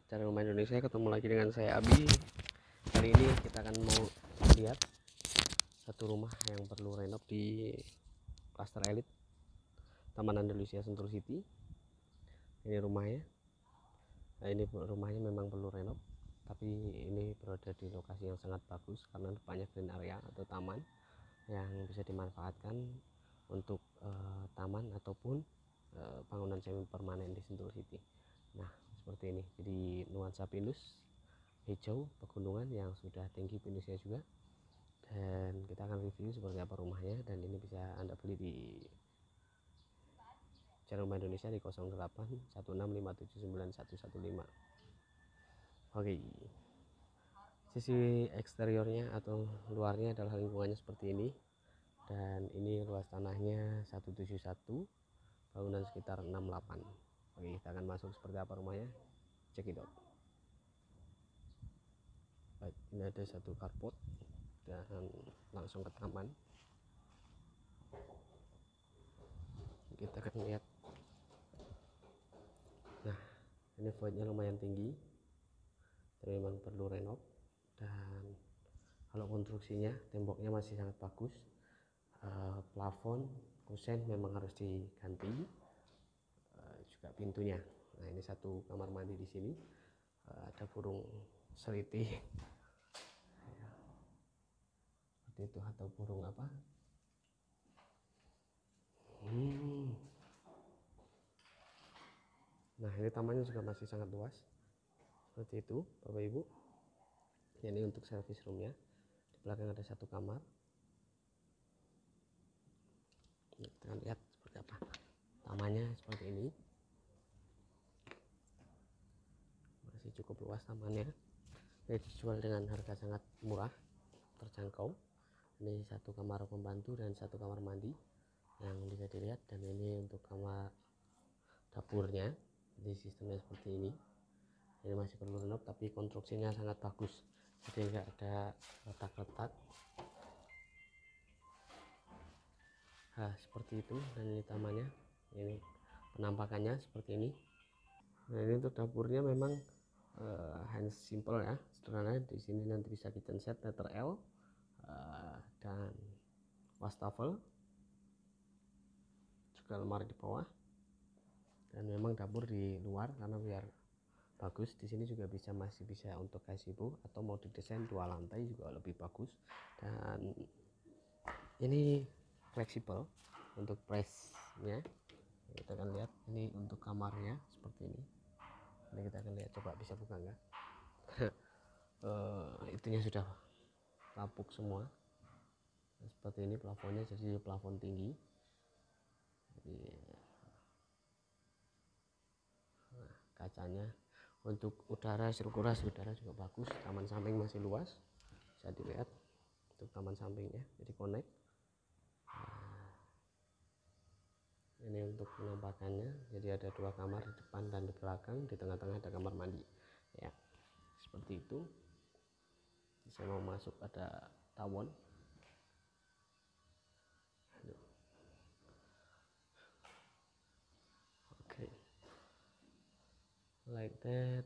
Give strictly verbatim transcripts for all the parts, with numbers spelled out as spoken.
Cara Rumah Indonesia, ketemu lagi dengan saya Abi. Kali ini kita akan mau lihat satu rumah yang perlu renov di Klaster Elit Taman Andalusia Sentul City. Ini rumahnya. Nah, ini rumahnya memang perlu renov, tapi ini berada di lokasi yang sangat bagus karena banyak green area atau taman yang bisa dimanfaatkan untuk uh, taman ataupun uh, bangunan semi permanen di Sentul City. Nah, seperti ini, jadi nuansa pinus hijau pegunungan yang sudah tinggi pinusnya juga, dan kita akan review seperti apa rumahnya. Dan ini bisa Anda beli di Cara Rumah Indonesia di nol delapan satu enam lima tujuh sembilan satu satu lima. Oke, sisi eksteriornya atau luarnya adalah lingkungannya seperti ini, dan ini luas tanahnya seratus tujuh puluh satu, bangunan sekitar enam puluh delapan. Oke, kita akan masuk seperti apa rumahnya, check it out. Baik, ini ada satu carport dan langsung ke taman. Kita akan lihat. Nah, ini voidnya lumayan tinggi, tapi memang perlu renov. Dan kalau konstruksinya, temboknya masih sangat bagus. Uh, plafon kusen memang harus diganti, uh, juga pintunya. Nah, ini satu kamar mandi di sini. Uh, ada burung seliti seperti itu, atau burung apa? Hmm. Nah, ini tamannya juga masih sangat luas seperti itu, Bapak Ibu. Ini untuk service roomnya. Di belakang ada satu kamar. Kita lihat seperti apa tamannya, seperti ini. Masih cukup luas tamannya. Ini dijual dengan harga sangat murah, terjangkau. Ini satu kamar pembantu dan satu kamar mandi yang bisa dilihat. Dan ini untuk kamar dapurnya, di sistemnya seperti ini. Ini masih perlu renov, tapi konstruksinya sangat bagus, jadi enggak ada retak-retak. Nah, seperti itu. Dan ini tamannya, ini penampakannya seperti ini. Nah, ini untuk dapurnya memang uh, hanya simple ya, sederhana. Di sini nanti bisa kitchen set letter L, uh, dan wastafel, juga lemari di bawah. Dan memang dapur di luar karena biar bagus. Di sini juga bisa masih bisa untuk gazebo atau mau didesain dua lantai juga lebih bagus. Dan ini fleksibel untuk price-nya. Kita akan lihat ini untuk kamarnya seperti ini. Ini kita akan lihat, coba bisa buka enggak? uh, itunya sudah lapuk semua. Nah, seperti ini plafonnya, jadi plafon tinggi. Jadi, nah, kacanya untuk udara, sirkulasi udara juga bagus. Taman samping masih luas, bisa dilihat untuk taman sampingnya, jadi connect. Nah, ini untuk penampakannya, jadi ada dua kamar di depan dan di belakang. Di tengah-tengah ada kamar mandi ya, seperti itu. Saya mau masuk, ada tawon. Oke, okay. Like that.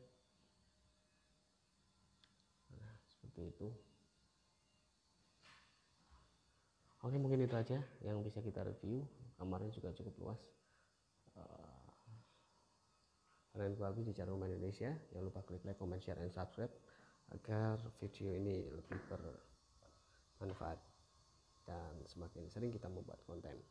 Nah, seperti itu. Oke, mungkin itu aja yang bisa kita review. Kamarnya juga cukup luas. Uh, kalian bagus di channel Rumah Indonesia, jangan lupa klik like, comment, share, and subscribe agar video ini lebih bermanfaat dan semakin sering kita membuat konten.